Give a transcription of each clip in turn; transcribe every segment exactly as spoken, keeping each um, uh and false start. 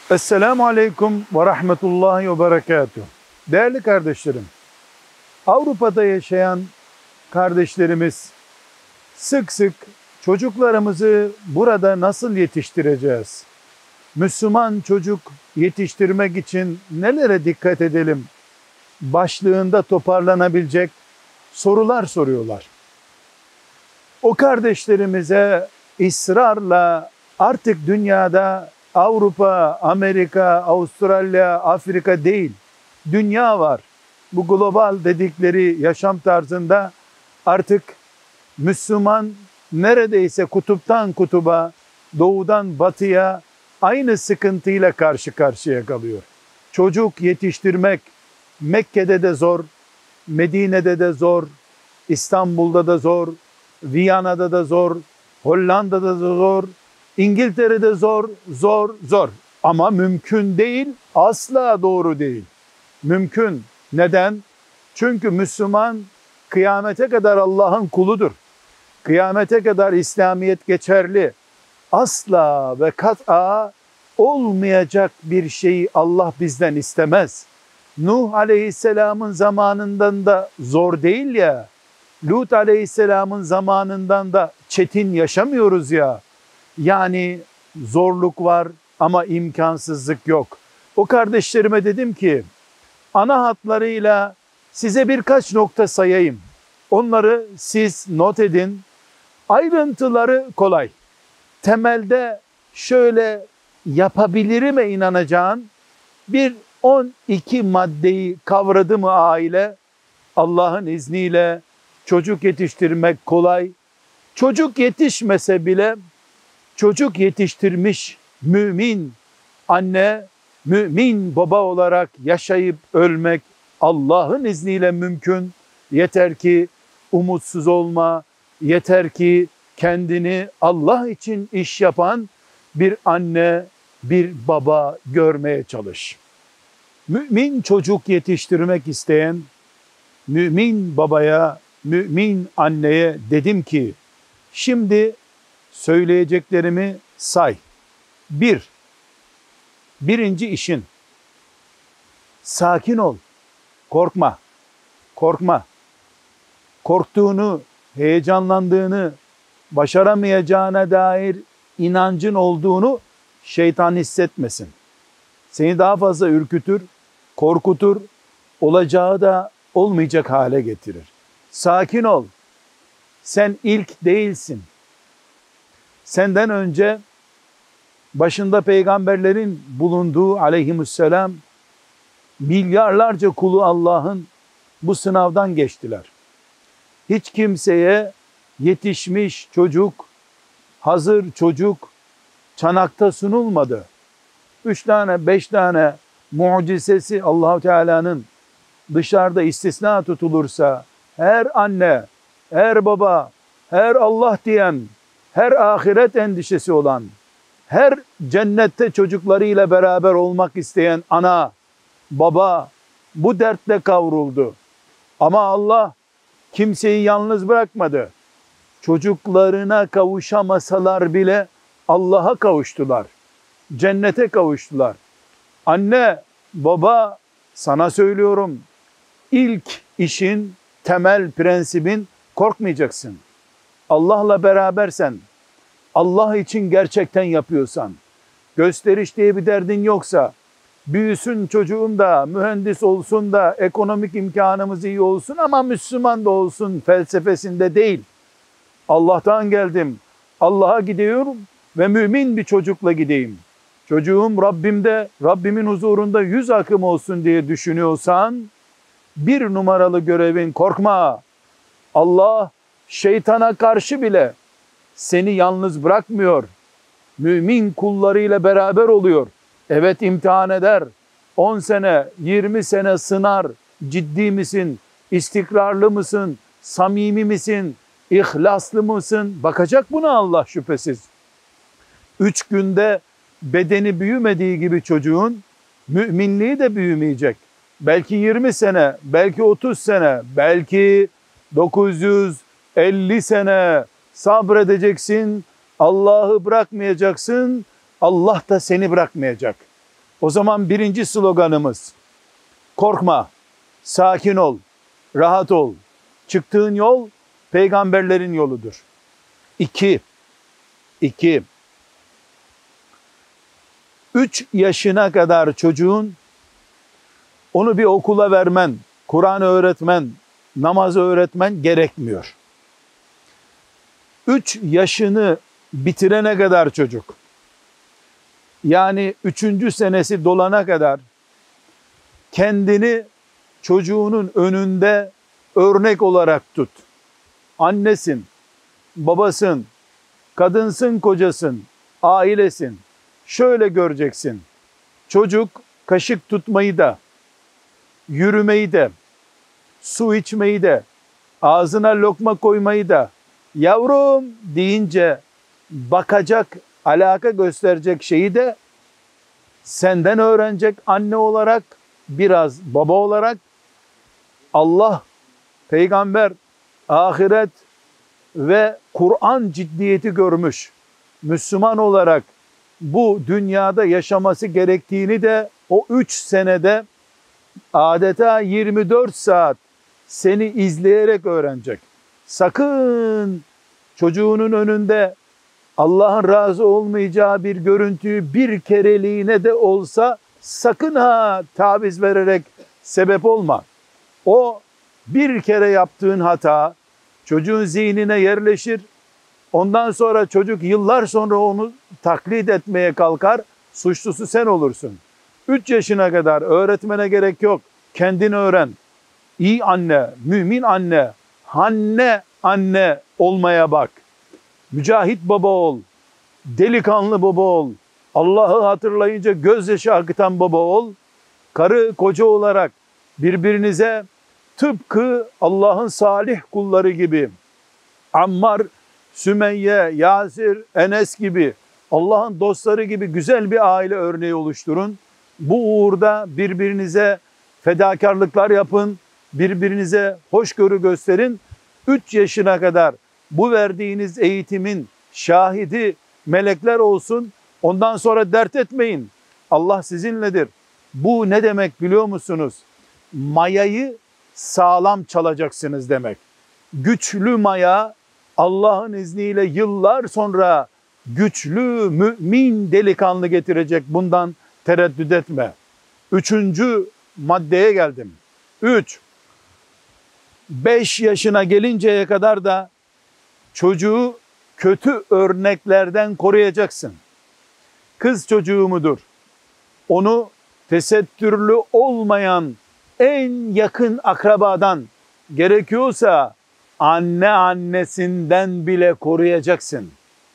Esselamu Aleyküm ve Rahmetullahi ve Berekatuhu. Değerli kardeşlerim, Avrupa'da yaşayan kardeşlerimiz sık sık çocuklarımızı burada nasıl yetiştireceğiz? Müslüman çocuk yetiştirmek için nelere dikkat edelim? Başlığında toparlanabilecek sorular soruyorlar. O kardeşlerimize ısrarla artık dünyada Avrupa, Amerika, Avustralya, Afrika değil, dünya var. Bu global dedikleri yaşam tarzında artık Müslüman neredeyse kutuptan kutuba, doğudan batıya aynı sıkıntıyla karşı karşıya kalıyor. Çocuk yetiştirmek Mekke'de de zor, Medine'de de zor, İstanbul'da da zor, Viyana'da da zor, Hollanda'da da zor, İngiltere'de zor, zor, zor. Ama mümkün değil, asla doğru değil. Mümkün. Neden? Çünkü Müslüman kıyamete kadar Allah'ın kuludur. Kıyamete kadar İslamiyet geçerli. Asla ve kat'a olmayacak bir şeyi Allah bizden istemez. Nuh Aleyhisselam'ın zamanından da zor değil ya, Lut Aleyhisselam'ın zamanından da çetin yaşamıyoruz ya. Yani zorluk var ama imkansızlık yok. O kardeşlerime dedim ki, ana hatlarıyla size birkaç nokta sayayım. Onları siz not edin. Ayrıntıları kolay. Temelde şöyle yapabilirime inanacağın bir on iki maddeyi kavradı mı aile, Allah'ın izniyle çocuk yetiştirmek kolay. Çocuk yetişmese bile çocuk yetiştirmiş mümin anne, mümin baba olarak yaşayıp ölmek Allah'ın izniyle mümkün. Yeter ki umutsuz olma, yeter ki kendini Allah için iş yapan bir anne, bir baba görmeye çalış. Mümin çocuk yetiştirmek isteyen mümin babaya, mümin anneye dedim ki, şimdi söyleyeceklerimi say. Bir, birinci işin, sakin ol, korkma, korkma. Korktuğunu, heyecanlandığını, başaramayacağına dair inancın olduğunu şeytan hissetmesin. Seni daha fazla ürkütür, korkutur, olacağı da olmayacak hale getirir. Sakin ol, sen ilk değilsin. Senden önce başında peygamberlerin bulunduğu aleyhisselam milyarlarca kulu Allah'ın bu sınavdan geçtiler. Hiç kimseye yetişmiş çocuk, hazır çocuk çanakta sunulmadı. Üç tane, beş tane mucizesi Allah-u Teala'nın dışarıda istisna tutulursa her anne, her baba, her Allah diyen, her ahiret endişesi olan, her cennette çocuklarıyla beraber olmak isteyen ana, baba bu dertle kavruldu. Ama Allah kimseyi yalnız bırakmadı. Çocuklarına kavuşamasalar bile Allah'a kavuştular. Cennete kavuştular. Anne, baba sana söylüyorum, ilk işin, temel prensibin korkmayacaksın. Allah'la berabersen, Allah için gerçekten yapıyorsan, gösteriş diye bir derdin yoksa, büyüsün çocuğum da, mühendis olsun da, ekonomik imkanımız iyi olsun ama Müslüman da olsun felsefesinde değil. Allah'tan geldim, Allah'a gidiyorum ve mümin bir çocukla gideyim. Çocuğum Rabbimde, Rabbimin huzurunda yüz akım olsun diye düşünüyorsan, bir numaralı görevin korkma. Allah şeytana karşı bile seni yalnız bırakmıyor. Mümin kullarıyla beraber oluyor. Evet, imtihan eder. on sene, yirmi sene sınar. Ciddi misin? İstikrarlı mısın? Samimi misin? İhlaslı mısın? Bakacak buna Allah şüphesiz. Üç günde bedeni büyümediği gibi çocuğun müminliği de büyümeyecek. Belki yirmi sene, belki otuz sene, belki dokuz yüz elli sene sabredeceksin. Allah'ı bırakmayacaksın. Allah da seni bırakmayacak. O zaman birinci sloganımız korkma, sakin ol, rahat ol. Çıktığın yol peygamberlerin yoludur. İki, iki, üç yaşına kadar çocuğun onu bir okula vermen, Kur'an öğretmen, namaz öğretmen gerekmiyor. Üç yaşını bitirene kadar çocuk, yani üçüncü senesi dolana kadar kendini çocuğunun önünde örnek olarak tut. Annesin, babasın, kadınsın, kocasın, ailesin. Şöyle göreceksin. Çocuk kaşık tutmayı da, yürümeyi de, su içmeyi de, ağzına lokma koymayı da, yavrum deyince bakacak, alaka gösterecek şeyi de senden öğrenecek anne olarak, biraz baba olarak. Allah, peygamber, ahiret ve Kur'an ciddiyeti görmüş Müslüman olarak bu dünyada yaşaması gerektiğini de o üç senede adeta yirmi dört saat seni izleyerek öğrenecek. Sakın çocuğunun önünde Allah'ın razı olmayacağı bir görüntüyü bir kereliğine de olsa sakın ha taviz vererek sebep olma. O bir kere yaptığın hata çocuğun zihnine yerleşir. Ondan sonra çocuk yıllar sonra onu taklit etmeye kalkar. Suçlusu sen olursun. üç yaşına kadar öğretmene gerek yok. Kendin öğren. İyi anne, mümin anne, hanne anne olmaya bak. Mücahit baba ol. Delikanlı baba ol. Allah'ı hatırlayınca gözyaşı akıtan baba ol. Karı koca olarak birbirinize tıpkı Allah'ın salih kulları gibi, Ammar, Sümeyye, Yasir, Enes gibi, Allah'ın dostları gibi güzel bir aile örneği oluşturun. Bu uğurda birbirinize fedakarlıklar yapın, birbirinize hoşgörü gösterin. üç yaşına kadar bu verdiğiniz eğitimin şahidi melekler olsun. Ondan sonra dert etmeyin. Allah sizinledir. Bu ne demek biliyor musunuz? Mayayı sağlam çalacaksınız demek. Güçlü maya Allah'ın izniyle yıllar sonra güçlü mümin delikanlı getirecek. Bundan tereddüt etme. Üçüncü maddeye geldim. Üç, beş yaşına gelinceye kadar da çocuğu kötü örneklerden koruyacaksın. Kız çocuğu mudur? Onu tesettürlü olmayan en yakın akrabadan, gerekiyorsa anne annesinden bile koruyacaksın.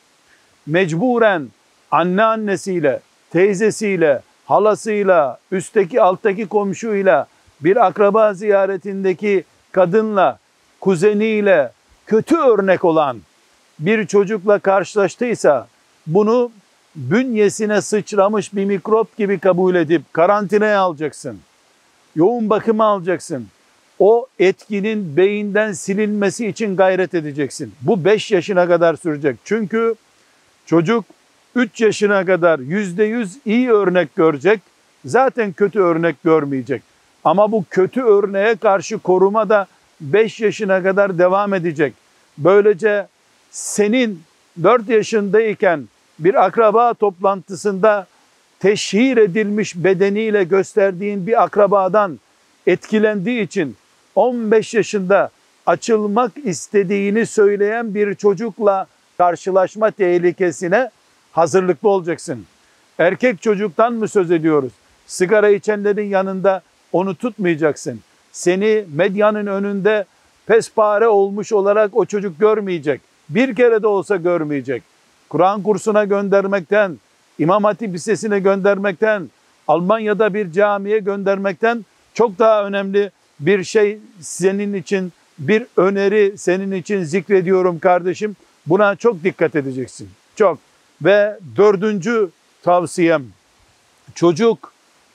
Mecburen anne annesiyle, teyzesiyle, halasıyla, üstteki alttaki komşuyla, bir akraba ziyaretindeki kadınla, kuzeniyle kötü örnek olan bir çocukla karşılaştıysa bunu bünyesine sıçramış bir mikrop gibi kabul edip karantinaya alacaksın. Yoğun bakıma alacaksın. O etkinin beyinden silinmesi için gayret edeceksin. Bu beş yaşına kadar sürecek. Çünkü çocuk üç yaşına kadar yüzde yüz iyi örnek görecek. Zaten kötü örnek görmeyecek. Ama bu kötü örneğe karşı koruma da beş yaşına kadar devam edecek. Böylece senin dört yaşındayken bir akraba toplantısında teşhir edilmiş bedeniyle gösterdiğin bir akrabadan etkilendiği için on beş yaşında açılmak istediğini söyleyen bir çocukla karşılaşma tehlikesine hazırlıklı olacaksın. Erkek çocuktan mı söz ediyoruz? Sigara içenlerin yanında onu tutmayacaksın. Seni medyanın önünde pespare olmuş olarak o çocuk görmeyecek. Bir kere de olsa görmeyecek. Kur'an kursuna göndermekten, İmam Hatip Lisesi'ne göndermekten, Almanya'da bir camiye göndermekten çok daha önemli bir şey senin için, bir öneri senin için zikrediyorum kardeşim. Buna çok dikkat edeceksin. Çok. Ve dördüncü tavsiyem, çocuk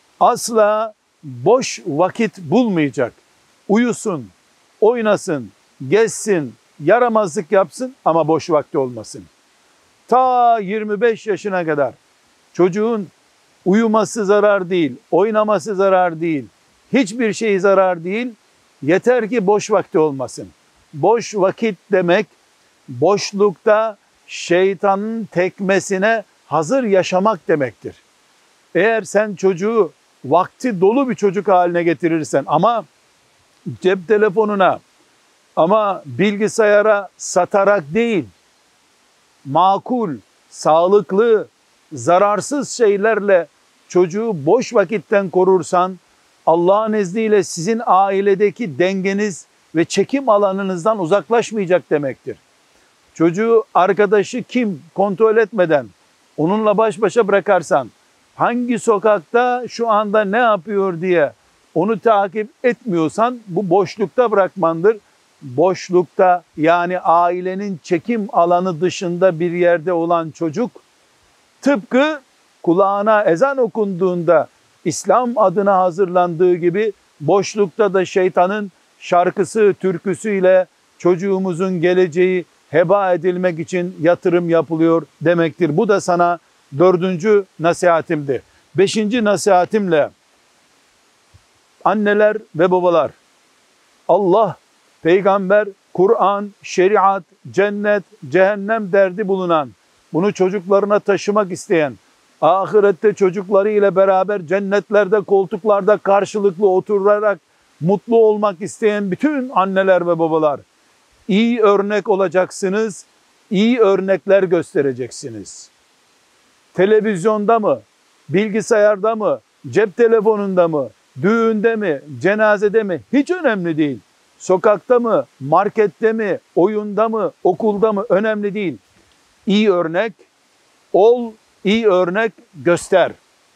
asla boş vakit bulmayacak. Uyusun, oynasın, gezsin, yaramazlık yapsın ama boş vakti olmasın. Ta yirmi beş yaşına kadar çocuğun Uyuması zarar değil, oynaması zarar değil, hiçbir şey zarar değil. Yeter ki boş vakti olmasın. Boş vakit demek, boşlukta şeytanın tekmesine hazır yaşamak demektir. Eğer sen çocuğu vakti dolu bir çocuk haline getirirsen ama cep telefonuna, ama bilgisayara satarak değil, makul, sağlıklı, zararsız şeylerle çocuğu boş vakitten korursan, Allah'ın izniyle sizin ailedeki dengeniz ve çekim alanınızdan uzaklaşmayacak demektir. Çocuğu arkadaşı kim kontrol etmeden onunla baş başa bırakarsan, hangi sokakta şu anda ne yapıyor diye onu takip etmiyorsan, bu boşlukta bırakmandır. Boşlukta, yani ailenin çekim alanı dışında bir yerde olan çocuk, tıpkı kulağına ezan okunduğunda İslam adına hazırlandığı gibi boşlukta da şeytanın şarkısı, türküsüyle çocuğumuzun geleceği heba edilmek için yatırım yapılıyor demektir. Bu da sana dördüncü nasihatimdi. Beşinci nasihatimle, anneler ve babalar, Allah, peygamber, Kur'an, şeriat, cennet, cehennem derdi bulunan, bunu çocuklarına taşımak isteyen, ahirette çocuklarıyla beraber cennetlerde, koltuklarda karşılıklı oturarak mutlu olmak isteyen bütün anneler ve babalar, iyi örnek olacaksınız, iyi örnekler göstereceksiniz. Televizyonda mı, bilgisayarda mı, cep telefonunda mı, düğünde mi, cenazede mi, hiç önemli değil. Sokakta mı, markette mi, oyunda mı, okulda mı, önemli değil. İyi örnek ol, iyi örnek göster.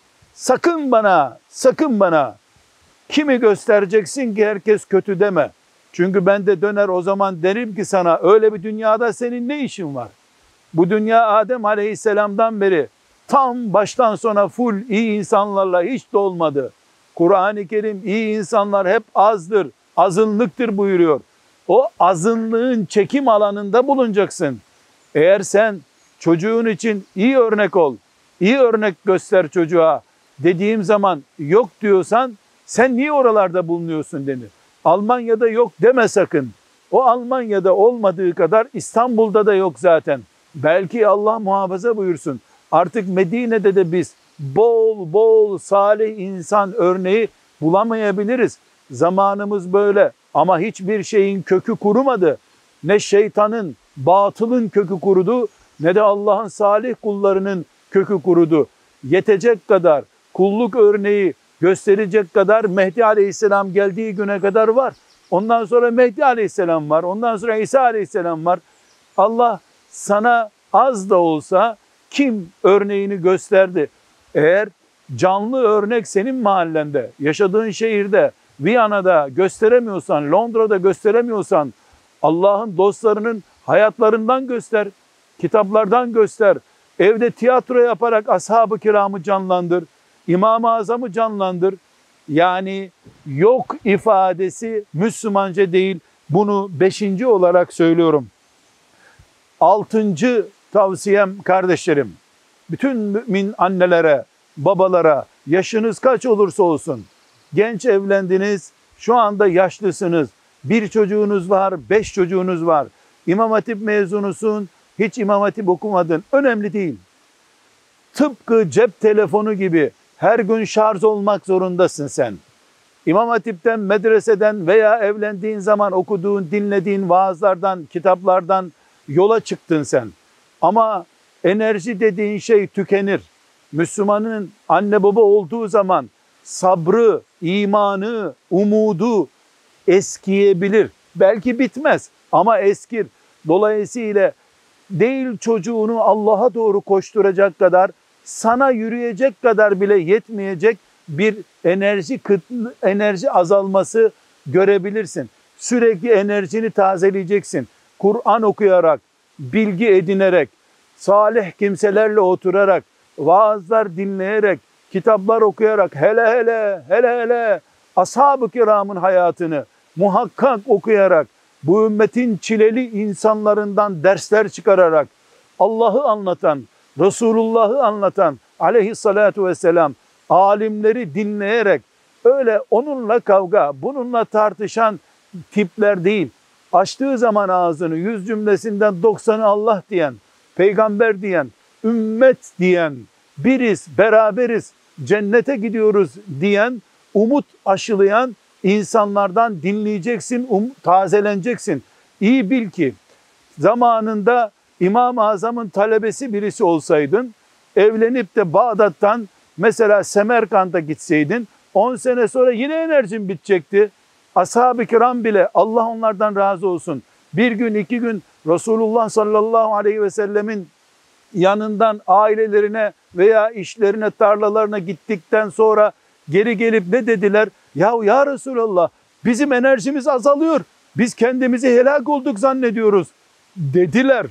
Sakın bana, sakın bana kimi göstereceksin ki herkes kötü deme. Çünkü ben de döner o zaman derim ki sana, öyle bir dünyada senin ne işin var? Bu dünya Adem Aleyhisselam'dan beri tam baştan sona full iyi insanlarla hiç dolmadı. Kur'an-ı Kerim iyi insanlar hep azdır, azınlıktır buyuruyor. O azınlığın çekim alanında bulunacaksın. Eğer sen çocuğun için iyi örnek ol, iyi örnek göster çocuğa dediğim zaman yok diyorsan, sen niye oralarda bulunuyorsun denir. Almanya'da yok deme sakın. O Almanya'da olmadığı kadar İstanbul'da da yok zaten. Belki Allah muhafaza buyursun, artık Medine'de de biz bol bol salih insan örneği bulamayabiliriz. Zamanımız böyle ama hiçbir şeyin kökü kurumadı. Ne şeytanın, batılın kökü kurudu, ne de Allah'ın salih kullarının kökü kurudu. Yetecek kadar, kulluk örneği gösterecek kadar Mehdi Aleyhisselam geldiği güne kadar var. Ondan sonra Mehdi Aleyhisselam var. Ondan sonra İsa Aleyhisselam var. Allah sana az da olsa kim örneğini gösterdi? Eğer canlı örnek senin mahallende, yaşadığın şehirde, Viyana'da gösteremiyorsan, Londra'da gösteremiyorsan, Allah'ın dostlarının hayatlarından göster, kitaplardan göster. Evde tiyatro yaparak ashab-ı kiramı canlandır, İmam-ı Azam'ı canlandır. Yani yok ifadesi Müslümanca değil. Bunu beşinci olarak söylüyorum. Altıncı tavsiyem kardeşlerim, bütün mümin annelere, babalara, yaşınız kaç olursa olsun, genç evlendiniz, şu anda yaşlısınız, bir çocuğunuz var, beş çocuğunuz var, İmam Hatip mezunusun, hiç İmam Hatip okumadın, önemli değil. Tıpkı cep telefonu gibi her gün şarj olmak zorundasın sen. İmam Hatip'ten, medreseden veya evlendiğin zaman okuduğun, dinlediğin vaazlardan, kitaplardan yola çıktın sen. Ama enerji dediğin şey tükenir. Müslümanın anne baba olduğu zaman sabrı, imanı, umudu eskiyebilir. Belki bitmez ama eskir. Dolayısıyla değil çocuğunu Allah'a doğru koşturacak kadar, sana yürüyecek kadar bile yetmeyecek bir enerji enerji azalması görebilirsin. Sürekli enerjini tazeleyeceksin. Kur'an okuyarak, bilgi edinerek, salih kimselerle oturarak, vaazlar dinleyerek, kitaplar okuyarak, hele hele hele hele ashab-ı kiramın hayatını muhakkak okuyarak, bu ümmetin çileli insanlarından dersler çıkararak, Allah'ı anlatan, Resulullah'ı anlatan, aleyhissalatu vesselam alimleri dinleyerek öyle onunla kavga, bununla tartışan tipler değil. Açtığı zaman ağzını yüz cümlesinden doksanı Allah diyen, peygamber diyen, ümmet diyen, biriz, beraberiz, cennete gidiyoruz diyen, umut aşılayan insanlardan dinleyeceksin, um, tazeleneceksin. İyi bil ki zamanında İmam-ı Azam'ın talebesi birisi olsaydın, evlenip de Bağdat'tan mesela Semerkant'a gitseydin, on sene sonra yine enerjin bitecekti. Ashab-ı kiram bile, Allah onlardan razı olsun, bir gün iki gün Resulullah sallallahu aleyhi ve sellemin yanından ailelerine veya işlerine, tarlalarına gittikten sonra geri gelip ne dediler? Ya ya Resulallah, bizim enerjimiz azalıyor, biz kendimizi helak olduk zannediyoruz dediler.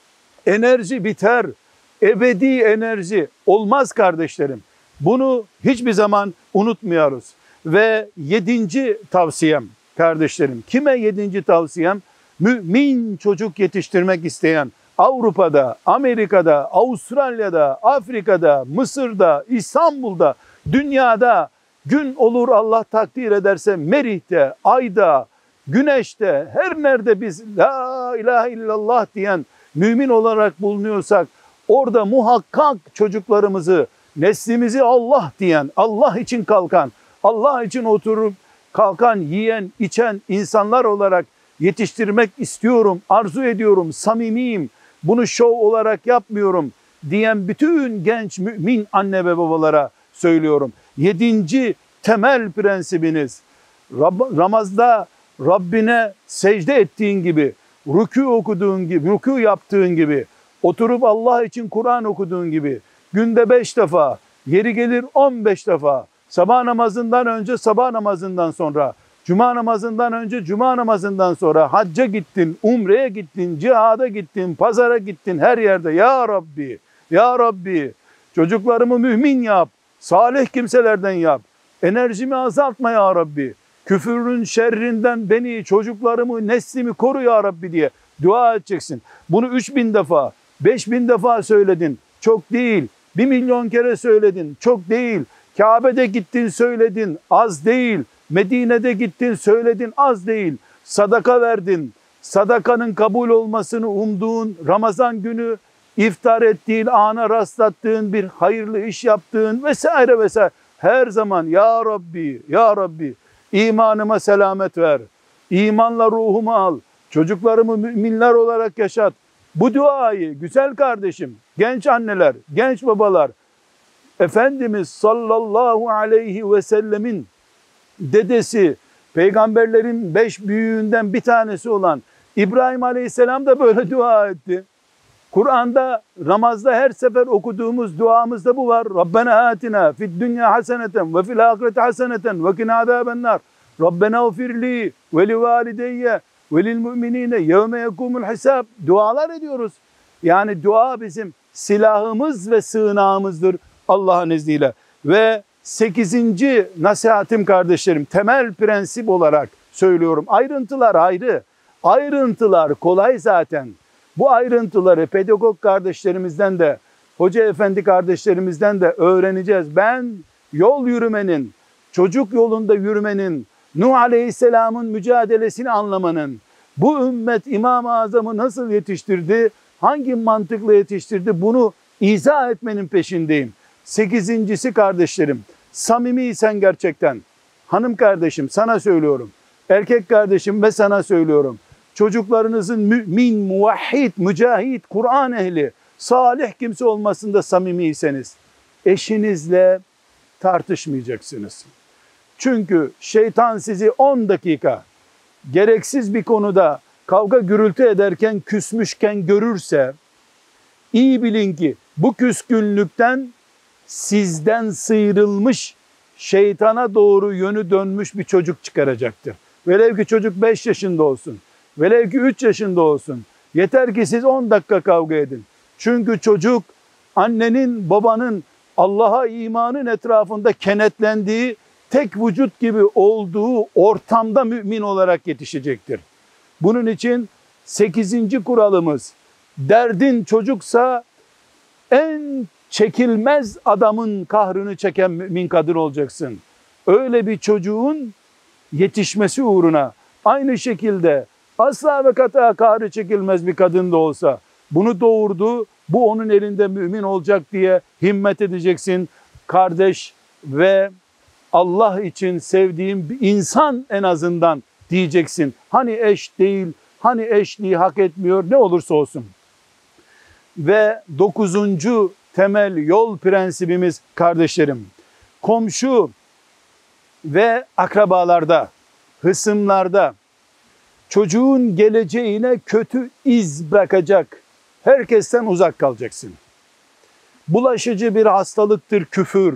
Enerji biter, ebedi enerji olmaz kardeşlerim. Bunu hiçbir zaman unutmuyoruz. Ve yedinci tavsiyem kardeşlerim, kime yedinci tavsiyem? Mümin çocuk yetiştirmek isteyen, Avrupa'da, Amerika'da, Avustralya'da, Afrika'da, Mısır'da, İstanbul'da, dünyada, gün olur Allah takdir ederse Merih'te, Ay'da, Güneş'te, her nerede biz la ilahe illallah diyen mümin olarak bulunuyorsak, orada muhakkak çocuklarımızı, neslimizi Allah diyen, Allah için kalkan, Allah için oturup kalkan, yiyen, içen insanlar olarak yetiştirmek istiyorum, arzu ediyorum, samimiyim, bunu şov olarak yapmıyorum diyen bütün genç mümin anne ve babalara söylüyorum. Yedinci temel prensibiniz, namazda Rabbine secde ettiğin gibi, rükû okuduğun gibi, rükû yaptığın gibi, oturup Allah için Kur'an okuduğun gibi, günde beş defa, yeri gelir on beş defa, sabah namazından önce, sabah namazından sonra, cuma namazından önce, cuma namazından sonra, hacca gittin, umreye gittin, cihada gittin, pazara gittin, her yerde ya Rabbi, ya Rabbi, çocuklarımı mümin yap, salih kimselerden yap, enerjimi azaltma ya Rabbi, küfürün şerrinden beni, çocuklarımı, neslimi koru ya Rabbi diye dua edeceksin. Bunu üç bin defa, beş bin defa söyledin, çok değil. Bir milyon kere söyledin, çok değil. Kabe'de gittin söyledin, az değil. Medine'de gittin söyledin, az değil. Sadaka verdin, sadakanın kabul olmasını umduğun, Ramazan günü iftar ettiğin, ana rastlattığın bir hayırlı iş yaptığın vesaire vesaire. Her zaman ya Rabbi, ya Rabbi, imanıma selamet ver, imanla ruhumu al, çocuklarımı müminler olarak yaşat. Bu duayı güzel kardeşim, genç anneler, genç babalar, Efendimiz sallallahu aleyhi ve sellemin dedesi, peygamberlerin beş büyüğünden bir tanesi olan İbrahim aleyhisselam da böyle dua etti. Kur'an'da, namazda her sefer okuduğumuz duamızda bu var. Rabbena atina fid dünya haseneten ve fil ahireti haseneten ve kina azabennar. Rabbena ufirli ve li valideyye ve lil müminine yevme yekumul hisab. Dualar ediyoruz. Yani dua bizim silahımız ve sığınağımızdır Allah'ın izniyle. Ve sekizinci nasihatim kardeşlerim, temel prensip olarak söylüyorum. Ayrıntılar ayrı. Ayrıntılar kolay zaten. Bu ayrıntıları pedagog kardeşlerimizden de, hoca efendi kardeşlerimizden de öğreneceğiz. Ben yol yürümenin, çocuk yolunda yürümenin, Nuh Aleyhisselam'ın mücadelesini anlamanın, bu ümmet İmam-ı Azam'ı nasıl yetiştirdi, hangi mantıkla yetiştirdi, bunu izah etmenin peşindeyim. Sekizincisi kardeşlerim, samimiysen gerçekten, hanım kardeşim sana söylüyorum, erkek kardeşim ve sana söylüyorum, çocuklarınızın mümin, muvahhid, mücahit, Kur'an ehli, salih kimse olmasında samimiyseniz, eşinizle tartışmayacaksınız. Çünkü şeytan sizi on dakika gereksiz bir konuda kavga gürültü ederken, küsmüşken görürse, iyi bilin ki bu küskünlükten sizden sıyrılmış, şeytana doğru yönü dönmüş bir çocuk çıkaracaktır. Velev ki çocuk beş yaşında olsun, velev ki üç yaşında olsun. Yeter ki siz on dakika kavga edin. Çünkü çocuk annenin, babanın Allah'a imanın etrafında kenetlendiği, tek vücut gibi olduğu ortamda mümin olarak yetişecektir. Bunun için sekizinci kuralımız, derdin çocuksa En çekilmez adamın kahrını çeken mümin kadın olacaksın. Öyle bir çocuğun yetişmesi uğruna aynı şekilde asla ve kata kahrı çekilmez bir kadın da olsa bunu doğurdu, bu onun elinde mümin olacak diye himmet edeceksin. Kardeş ve Allah için sevdiğim bir insan en azından diyeceksin. Hani eş değil, hani eşliği hak etmiyor, ne olursa olsun. Ve dokuzuncu temel yol prensibimiz kardeşlerim, komşu ve akrabalarda, hısımlarda çocuğun geleceğine kötü iz bırakacak herkesten uzak kalacaksın. Bulaşıcı bir hastalıktır küfür.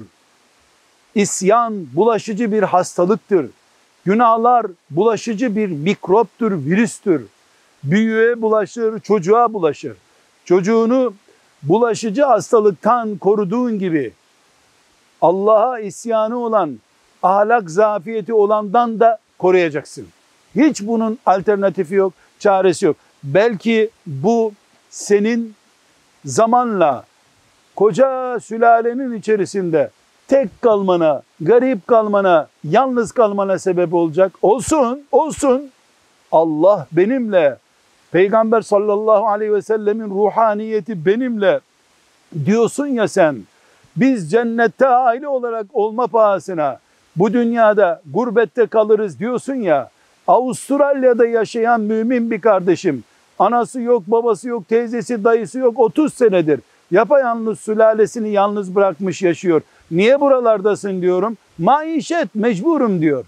İsyan bulaşıcı bir hastalıktır. Günahlar bulaşıcı bir mikroptur, virüstür. Büyüğe bulaşır, çocuğa bulaşır. Çocuğunu bulaşıcı hastalıktan koruduğun gibi Allah'a isyanı olan, ahlak zafiyeti olandan da koruyacaksın. Hiç bunun alternatifi yok, çaresi yok. Belki bu senin zamanla koca sülalenin içerisinde tek kalmana, garip kalmana, yalnız kalmana sebep olacak. Olsun, olsun. Allah benimle, Peygamber sallallahu aleyhi ve sellemin ruhaniyeti benimle diyorsun ya sen. Biz cennette aile olarak olma pahasına bu dünyada gurbette kalırız diyorsun ya. Avustralya'da yaşayan mümin bir kardeşim, anası yok, babası yok, teyzesi, dayısı yok, otuz senedir yapayalnız sülalesini yalnız bırakmış yaşıyor. Niye buralardasın diyorum. Maişet, mecburum diyor.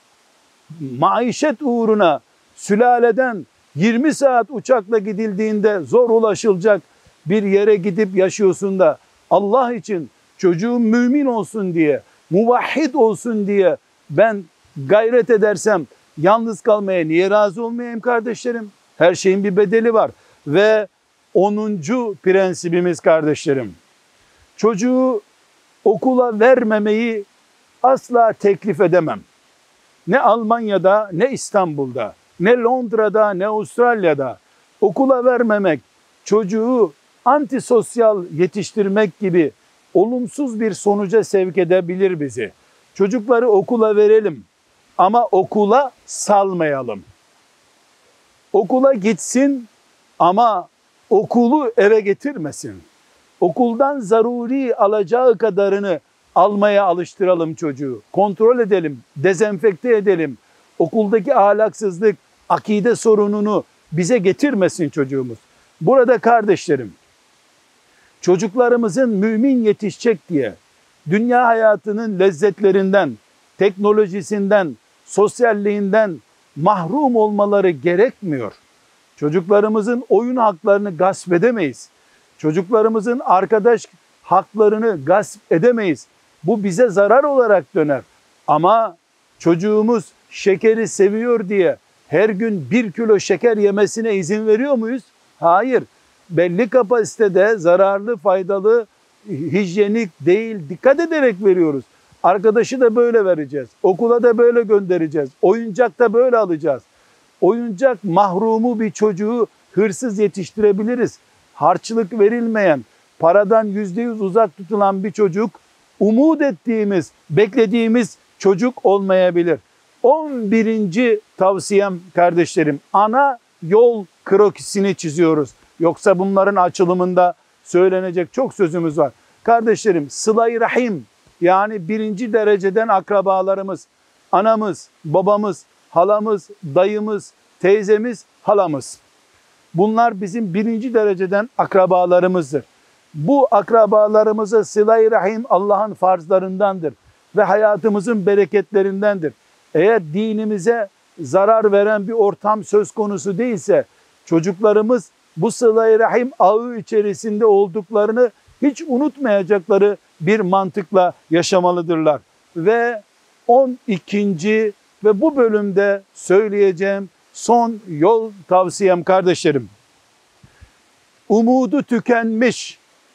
Maişet uğruna sülaleden yirmi saat uçakla gidildiğinde zor ulaşılacak bir yere gidip yaşıyorsun da Allah için çocuğum mümin olsun diye, muvahhid olsun diye ben gayret edersem yalnız kalmaya niye razı olmayayım kardeşlerim? Her şeyin bir bedeli var. Ve onuncu prensibimiz kardeşlerim, çocuğu okula vermemeyi asla teklif edemem. Ne Almanya'da, ne İstanbul'da, ne Londra'da, ne Avustralya'da okula vermemek, çocuğu antisosyal yetiştirmek gibi olumsuz bir sonuca sevk edebilir bizi. Çocukları okula verelim ama okula salmayalım. Okula gitsin ama okulu eve getirmesin. Okuldan zaruri alacağı kadarını almaya alıştıralım çocuğu. Kontrol edelim, dezenfekte edelim. Okuldaki ahlaksızlık, akide sorununu bize getirmesin çocuğumuz. Burada kardeşlerim, çocuklarımızın mümin yetişecek diye dünya hayatının lezzetlerinden, teknolojisinden, sosyalliğinden mahrum olmaları gerekmiyor. Çocuklarımızın oyun haklarını gasp edemeyiz. Çocuklarımızın arkadaş haklarını gasp edemeyiz. Bu bize zarar olarak döner. Ama çocuğumuz şekeri seviyor diye her gün bir kilo şeker yemesine izin veriyor muyuz? Hayır. Belli kapasitede zararlı, faydalı, hijyenik değil, dikkat ederek veriyoruz. Arkadaşı da böyle vereceğiz. Okula da böyle göndereceğiz. Oyuncak da böyle alacağız. Oyuncak mahrumu bir çocuğu hırsız yetiştirebiliriz. Harçlık verilmeyen, paradan yüzde yüz uzak tutulan bir çocuk, umut ettiğimiz, beklediğimiz çocuk olmayabilir. on birinci tavsiyem kardeşlerim, ana yol krokisini çiziyoruz. Yoksa bunların açılımında söylenecek çok sözümüz var. Kardeşlerim, sıla-i rahim, yani birinci dereceden akrabalarımız, anamız, babamız, halamız, dayımız, teyzemiz, halamız. Bunlar bizim birinci dereceden akrabalarımızdır. Bu akrabalarımıza sıla-i rahim Allah'ın farzlarındandır ve hayatımızın bereketlerindendir. Eğer dinimize zarar veren bir ortam söz konusu değilse, çocuklarımız bu sıla-i rahim ağı içerisinde olduklarını hiç unutmayacakları bir mantıkla yaşamalıdırlar. Ve on ikinci ve bu bölümde söyleyeceğim son yol tavsiyem kardeşlerim, umudu tükenmiş,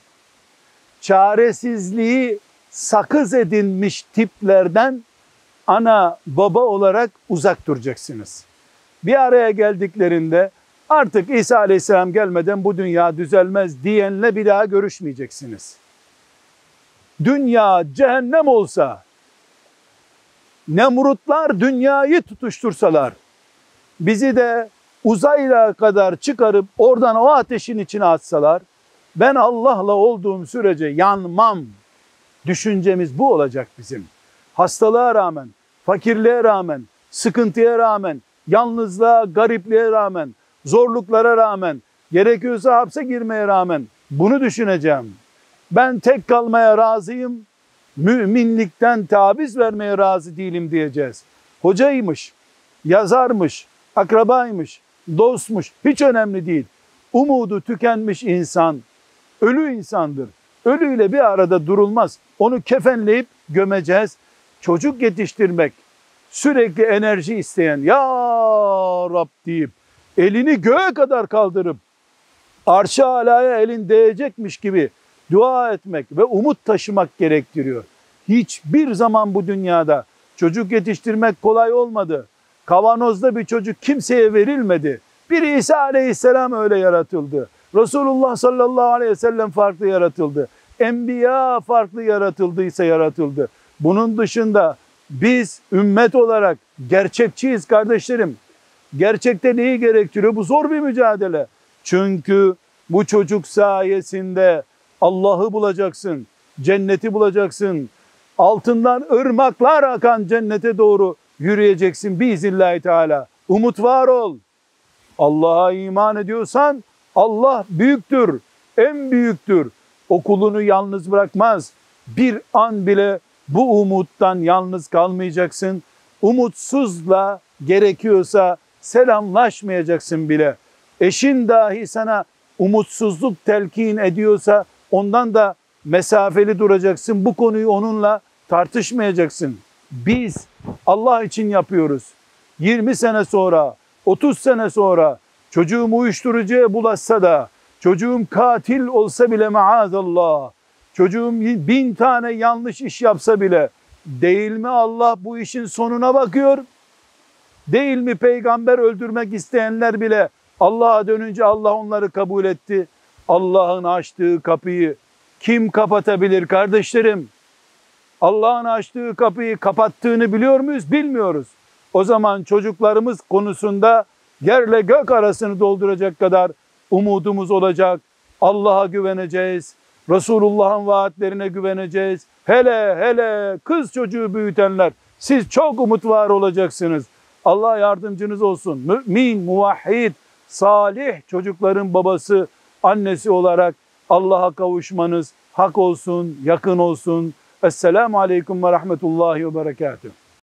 çaresizliği sakız edinmiş tiplerden ana baba olarak uzak duracaksınız. Bir araya geldiklerinde Artık İsa Aleyhisselam gelmeden bu dünya düzelmez diyenle bir daha görüşmeyeceksiniz. Dünya cehennem olsa, Nemrutlar dünyayı tutuştursalar, bizi de uzayla kadar çıkarıp oradan o ateşin içine atsalar, ben Allah'la olduğum sürece yanmam. Düşüncemiz bu olacak bizim. Hastalığa rağmen, fakirliğe rağmen, sıkıntıya rağmen, yalnızlığa, garipliğe rağmen, zorluklara rağmen, gerekiyorsa hapse girmeye rağmen bunu düşüneceğim. Ben tek kalmaya razıyım, müminlikten taviz vermeye razı değilim diyeceğiz. Hocaymış, yazarmış, akrabaymış, dostmuş, hiç önemli değil. Umudu tükenmiş insan, ölü insandır. Ölüyle bir arada durulmaz. Onu kefenleyip gömeceğiz. Çocuk yetiştirmek, sürekli enerji isteyen, ya Rab deyip, elini göğe kadar kaldırıp, arş-ı alaya elin değecekmiş gibi dua etmek ve umut taşımak gerektiriyor. Hiçbir zaman bu dünyada çocuk yetiştirmek kolay olmadı. Kavanozda bir çocuk kimseye verilmedi. Bir İsa Aleyhisselam öyle yaratıldı. Resulullah sallallahu aleyhi ve sellem farklı yaratıldı. Enbiya farklı yaratıldıysa yaratıldı. Bunun dışında biz ümmet olarak gerçekçiyiz kardeşlerim. Gerçekte neyi gerektiriyor? Bu zor bir mücadele. Çünkü bu çocuk sayesinde Allah'ı bulacaksın, cenneti bulacaksın. Altından ırmaklar akan cennete doğru yürüyeceksin biiznillahü teala. Umut var ol. Allah'a iman ediyorsan Allah büyüktür, en büyüktür. O kulunu yalnız bırakmaz. Bir an bile bu umuttan yalnız kalmayacaksın. Umutsuzla gerekiyorsa selamlaşmayacaksın bile. Eşin dahi sana umutsuzluk telkin ediyorsa ondan da mesafeli duracaksın. Bu konuyu onunla tartışmayacaksın. Biz Allah için yapıyoruz. yirmi sene sonra, otuz sene sonra çocuğum uyuşturucuya bulaşsa da, çocuğum katil olsa bile maazallah, çocuğum bin tane yanlış iş yapsa bile, değil mi Allah bu işin sonuna bakıyor? Değil mi peygamber öldürmek isteyenler bile Allah'a dönünce Allah onları kabul etti? Allah'ın açtığı kapıyı kim kapatabilir kardeşlerim? Allah'ın açtığı kapıyı kapattığını biliyor muyuz? Bilmiyoruz. O zaman çocuklarımız konusunda yerle gök arasını dolduracak kadar umudumuz olacak. Allah'a güveneceğiz. Resulullah'ın vaatlerine güveneceğiz. Hele hele kız çocuğu büyütenler, siz çok umut var olacaksınız. Allah yardımcınız olsun. Mümin, muvahhid, salih çocukların babası, annesi olarak Allah'a kavuşmanız hak olsun, yakın olsun. Esselamu Aleyküm ve Rahmetullahi ve Berekatuhu.